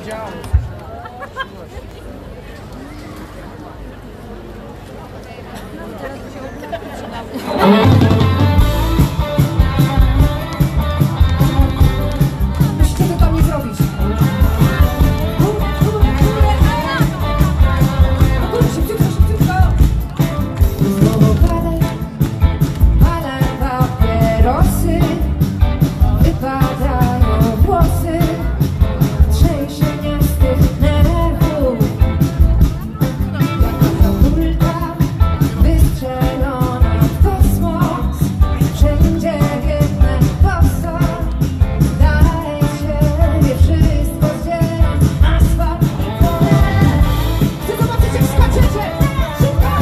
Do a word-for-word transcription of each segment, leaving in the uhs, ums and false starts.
Musicie to tam nie zrobić. Szybciutko, szybciutko. Znowu padaj, palę papierosy, wypadają włosy, trzęsie mnie z tych nerwów. Jaka kulka wystrzelona w kosmos, wszędzie biegnę boso, daję siebie wszystko, zdzieram asfalt i płonę. Chcę zobaczyć, jak skaczecie! Szybko!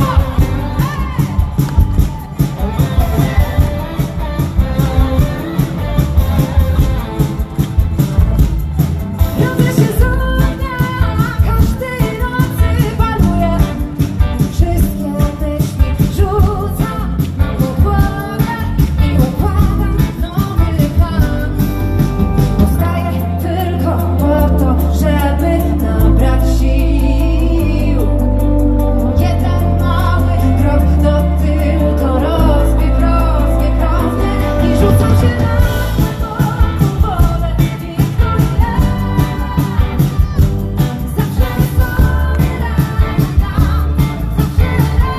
Rodzę się z ognia, każdej nocy paluję. Wszystkie myśli rzucam na podłogę i układam nowy plan. Powstaję tylko po to, żeby nabrać sił. Jeden mały krok do tyłu to rozbieg, rozbieg, rozbieg i rzucam się na głęboką wodę i króluję. Zawsze sobie dam, dam, zawsze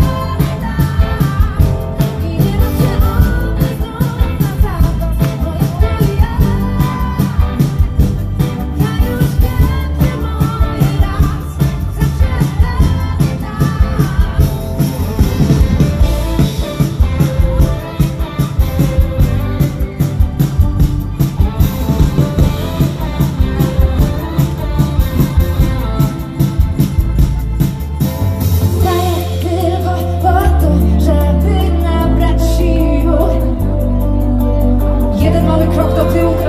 dam i nie dam się obyć znów na zapas, bo jak to ja, ja już wiem, że mój raz zawsze dam, daję tylko po to, żeby nabrać sił. Jeden mały krok do tyłu.